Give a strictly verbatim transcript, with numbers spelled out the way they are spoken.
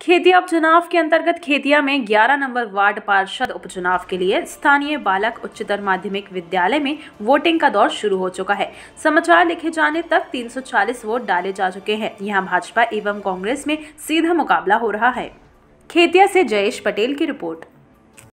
खेतिया उपचुनाव के अंतर्गत खेतिया में ग्यारह नंबर वार्ड पार्षद उपचुनाव के लिए स्थानीय बालक उच्चतर माध्यमिक विद्यालय में वोटिंग का दौर शुरू हो चुका है। समाचार लिखे जाने तक तीन सौ चालीस वोट डाले जा चुके हैं। यहां भाजपा एवं कांग्रेस में सीधा मुकाबला हो रहा है। खेतिया से जयेश पटेल की रिपोर्ट।